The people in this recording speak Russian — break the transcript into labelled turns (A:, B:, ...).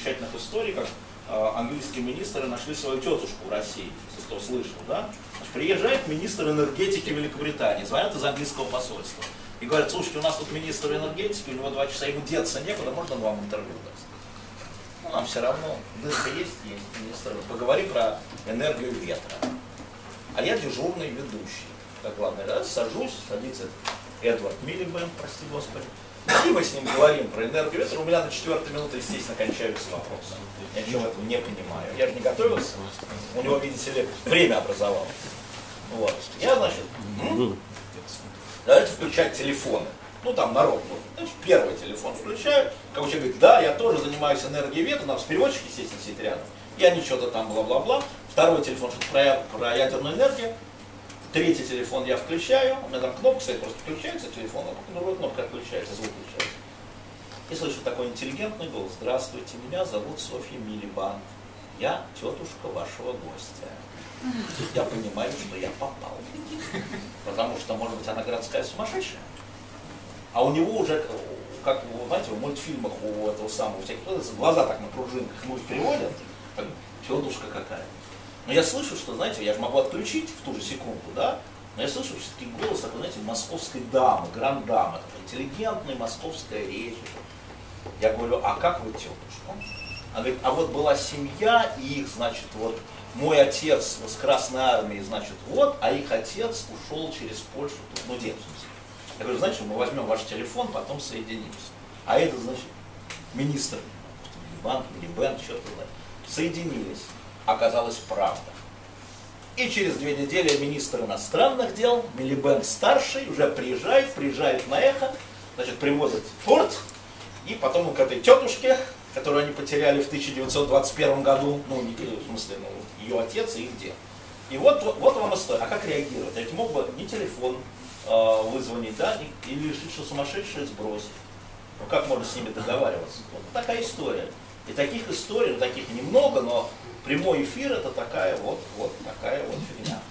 A: замечательных историй, как английские министры нашли свою тетушку в России, если кто слышал, да? Значит, приезжает министр энергетики Великобритании, звонят из английского посольства и говорят: слушайте, у нас тут министр энергетики, у него 2 часа, ему деться некуда, можно он вам интервью даст? Ну, нам все равно, дырка есть, министр, поговори про энергию ветра. А я дежурный ведущий, как главный раз, сажусь, садится Эдвард Милибэнд, прости господи, и мы с ним говорим про энергию ветра. У меня на 4-й минуте, естественно, кончаются вопросы. Я ничего этого не понимаю. Я же не готовился. У него, видите ли, время образовалось. Вот. Я, значит, давайте включать телефоны. Ну, там народ. Значит, первый телефон включаю. Как человек говорит: да, я тоже занимаюсь энергией ветра. У нас переводчик, естественно, сидит рядом. Я ничего-то там бла-бла-бла. Второй телефон, что-то про ядерную энергию. Третий телефон я включаю, у меня там кнопка стоит, просто включается телефон, а потом другая кнопка отключается, звук включается. И слышу такой интеллигентный голос: здравствуйте, меня зовут Софья Милибэнд, я тетушка вашего гостя. Я понимаю, что я попал, потому что, может быть, она городская сумасшедшая, а у него уже, как вы знаете, в мультфильмах у этого самого, всяких глаза так на пружинках, ну, переводят, тетушка какая. Но я слышу, что, знаете, я же могу отключить в ту же секунду, да, но я слышу все-таки голос такой, знаете, московской дамы, гранд-дамы, такой интеллигентная московская речь. Я говорю: а как вы тетушка? Она говорит: а вот была семья, и их, значит, вот мой отец с Красной Армии, значит, вот, а их отец ушел через Польшу, ну, дед, в смысле. Я говорю: значит, мы возьмем ваш телефон, потом соединимся. А это, значит, министр, Милибэнд, что-то, соединились. Оказалось, правда. И через 2 недели министр иностранных дел, Милибэнд старший, уже приезжает на эхо, значит, привозит торт, и потом он к этой тетушке, которую они потеряли в 1921 году, ну, в смысле, ну, ее отец и их дед. И вот вам история. А как реагировать? Я ведь мог бы не телефон вызвонить, да, или решить, что сумасшедшие сбросить. Ну, как можно с ними договариваться? Вот такая история. И таких историй, таких немного, но прямой эфир — это такая вот фигня.